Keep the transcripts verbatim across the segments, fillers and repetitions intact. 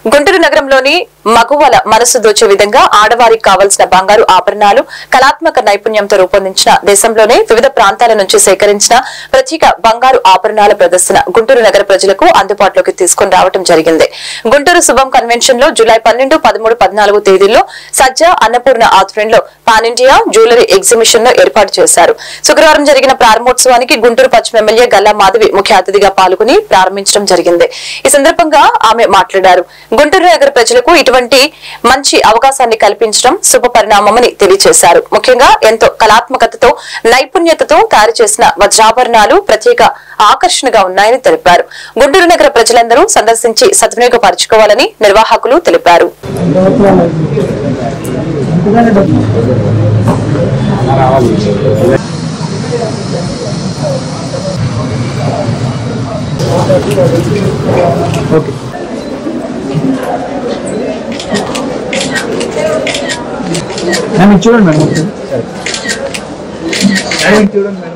గుంటూరు నగరంలోని మగువల మనసు దోచే విధంగా ఆడవారికి కావాల్సిన బంగారు ఆభరణాలు కళాత్మక నైపుణ్యంతో రూపొందించిన దేశంలోనే వివిధ ప్రాంతాల నుంచి సేకరించిన ప్రత్యేక బంగారు ఆభరణాల ప్రదర్శన గుంటూరు నగర ప్రజలకు అందుబాటులోకి తీసుకుని రావడం జరిగింది. గుంటూరు శుభం కన్వెన్షన్ లో జూలై పన్నెండు పదమూడు పద్నాలుగు తేదీల్లో సజ్జ అన్నపూర్ణ ఆధ్వర్యంలో పాన్ ఇండియా జ్యువెలరీ ఎగ్జిబిషన్ ను ఏర్పాటు చేశారు. శుక్రవారం జరిగిన ప్రారంభోత్సవానికి గుంటూరు పశ్చిమ ఎమ్మెల్యే గల్లా మాధవి ముఖ్య అతిథిగా పాల్గొని ప్రారంభించడం జరిగింది. ఈ సందర్భంగా ఆమె మాట్లాడారు. గుంటూరు నగర ప్రజలకు ఇటువంటి మంచి అవకాశాన్ని కల్పించడం శుభ పరిణామమని తెలియజేశారు. ముఖ్యంగా ఎంతో కళాత్మకతతో నైపుణ్యతతో తయారు చేసిన వజ్రాభరణాలు ప్రత్యేక ఆకర్షణగా ఉన్నాయని తెలిపారు. గుంటూరు నగర ప్రజలందరూ సందర్శించి సద్వినియోగపరచుకోవాలని నిర్వాహకులు తెలిపారు. చూడండి మేడం చూడండి madam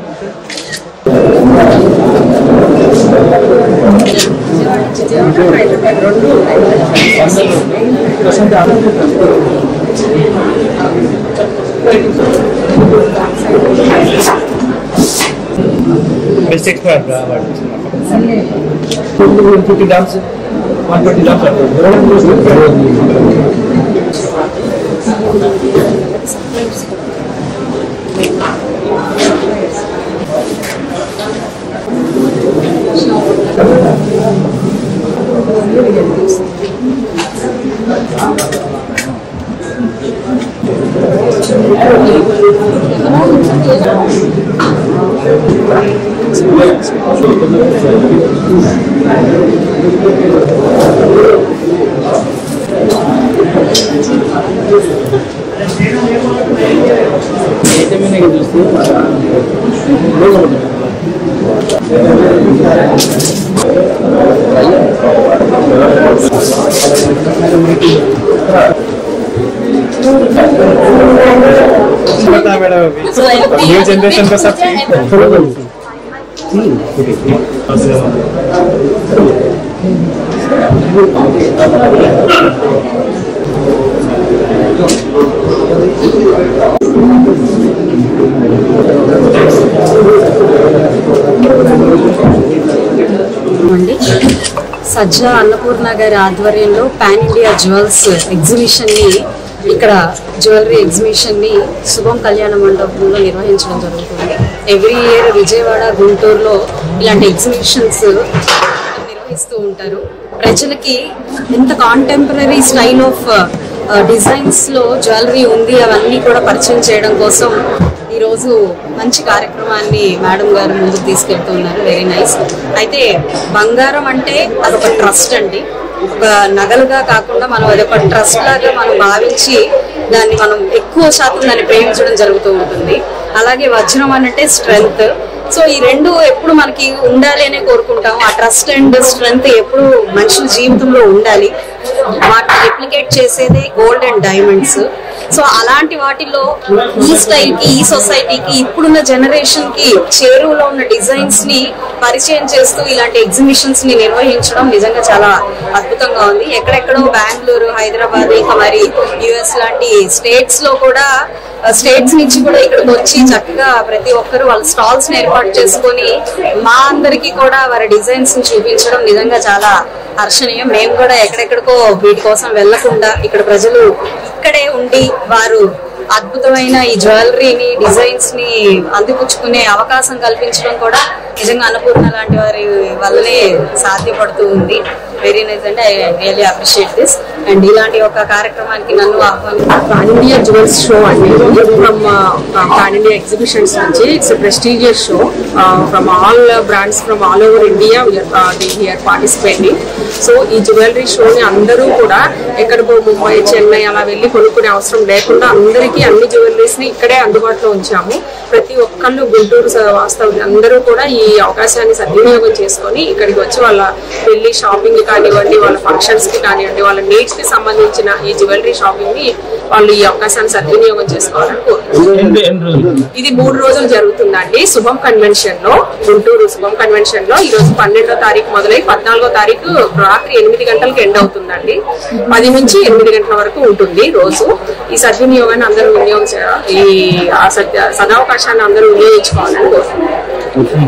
basic for fifty grams one twenty grams new generation का सब సజ్జ అన్నపూర్ణ గారి ఆధ్వర్యంలో పాన్ ఇండియా జ్యువెల్స్ ఎగ్జిబిషన్ ని ఇక్కడ జ్యువెలరీ ఎగ్జిబిషన్ ని శుభం కళ్యాణ మండపంలో నిర్వహించడం జరుగుతుంది. ఎవ్రీ ఇయర్ విజయవాడ గుంటూరులో ఇలాంటి ఎగ్జిబిషన్స్ నిర్వహిస్తూ ఉంటారు. ప్రజలకి ఎంత కాంటెంపరీ స్టైల్ ఆఫ్ డిజైన్స్ లో జ్యువెలరీ ఉంది అవన్నీ కూడా పరిచయం చేయడం కోసం ఈరోజు మంచి కార్యక్రమాన్ని మేడం గారు ముందుకు తీసుకెళ్తున్నారు. Very nice. అయితే బంగారం అంటే అదొక ట్రస్ట్ అండి. ఒక నగలుగా కాకుండా మనం అదొక ట్రస్ట్ లాగా మనం భావించి దాన్ని మనం ఎక్కువ శాతం దాన్ని ప్రేమించడం జరుగుతూ ఉంటుంది. అలాగే వజ్రం అంటే స్ట్రెంగ్త్. సో ఈ రెండు ఎప్పుడు మనకి ఉండాలి అనే కోరుకుంటాం. ఆ ట్రస్ట్ అండ్ స్ట్రెంగ్త్ ఎప్పుడు మనుషుల జీవితంలో ఉండాలి. వాటిని రెప్లికేట్ చేసేదే గోల్డ్ అండ్ డైమండ్స్. సో అలాంటి వాటిలో ఈ స్టైల్ కి ఈ సొసైటీకి ఇప్పుడున్న జనరేషన్ కి చేరువలో ఉన్న డిజైన్స్ ని పరిచయం చేస్తూ ఇలాంటి ఎగ్జిబిషన్స్ ని నిర్వహించడం నిజంగా చాలా అద్భుతంగా ఉంది. ఎక్కడెక్కడో బెంగళూరు, హైదరాబాద్, ఇంకా మరి యుఎస్ లాంటి స్టేట్స్ లో కూడా స్టేట్స్ నుంచి కూడా ఇక్కడికి వచ్చి చక్కగా ప్రతి ఒక్కరు వాళ్ళ స్టాల్స్ ని ఏర్పాటు చేసుకొని మా అందరికి కూడా వారి డిజైన్స్ ని చూపించడం నిజంగా చాలా హర్షణీయం. మేము కూడా ఎక్కడెక్కడికో వీటి కోసం వెళ్లకుండా ఇక్కడ ప్రజలు ఇక్కడే ఉండి వారు అద్భుతమైన ఈ జ్యువెలరీని డిజైన్స్ ని అందిపుచ్చుకునే అవకాశం కల్పించడం కూడా నిజంగా అన్నపూర్ణ లాంటి వారి వల్లనే సాధ్యపడుతూ ఉంది. వెరీ నైస్ అండి. I really appreciate this. And ఇలాంటి ఒక కార్యక్రమానికి నన్ను పాన్ ఇండియా జ్యువెల్స్ షో అండి. ఫ్రమ్ పాన్ ఇండియా ఎగ్జిబిషన్స్ నుంచి it's prestigious show from all brands from all over India we are participating. So ఈ జ్యువెలరీ షోని అందరూ కూడా ఎక్కడికో ముంబై, చెన్నై అలా వెళ్ళి కొనుక్కునే అవసరం లేకుండా అందరికీ అందరికీ అన్ని జ్యువెలరీస్ ని ఇక్కడే అందుబాటులో ఉంచాము. ప్రతి ఒక్కళ్ళు గుంటూరు వాస్తవం అందరూ కూడా ఈ అవకాశాన్ని సద్వినియోగం చేసుకొని ఇక్కడికి వచ్చి వాళ్ళ పెళ్లి షాపింగ్ కానివ్వండి, వాళ్ళ ఫంక్షన్స్ కి కానివ్వండి, వాళ్ళ నీడ్స్ కి సంబంధించిన ఈ జ్యువెలరీ షాపింగ్ ని వాళ్ళు ఈ అవకాశాన్ని సద్వినియోగం చేసుకోవాలని కోరుకుంటున్నారు. ఇది మూడు రోజులు జరుగుతుందండి. శుభం కన్వెన్షన్ లో, గుంటూరు శుభం కన్వెన్షన్ లో ఈ రోజు పన్నెండో తారీఖు మొదలై పద్నాలుగో తారీఖు రాత్రి ఎనిమిది గంటలకు ఎండ్ అవుతుందండి. పది నుంచి ఎనిమిది గంటల వరకు ఉంటుంది రోజు. ఈ సద్వినియోగాన్ని అందరూ వినియోగం ఈ సదవకాశాన్ని అందరూ వినియోగించుకోవాలని కోరుకుంటున్నారు.